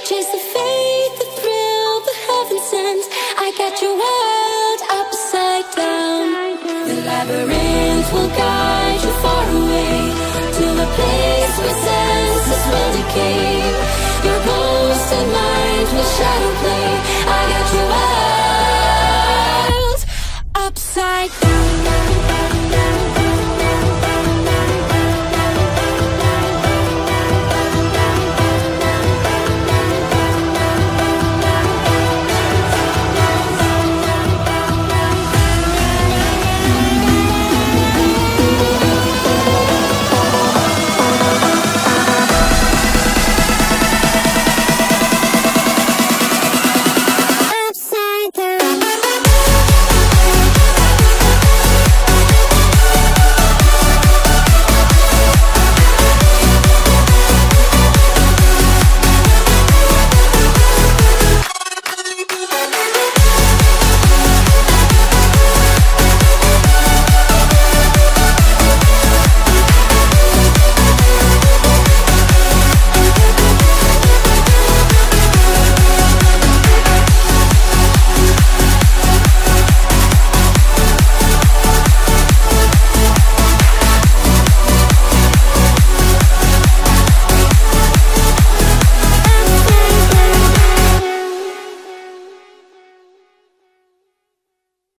Chase the fate, the thrill, the heaven sends. I got your world upside down. The labyrinth will guide you far away to the place where senses will decay. Your ghost and mind will shadow play.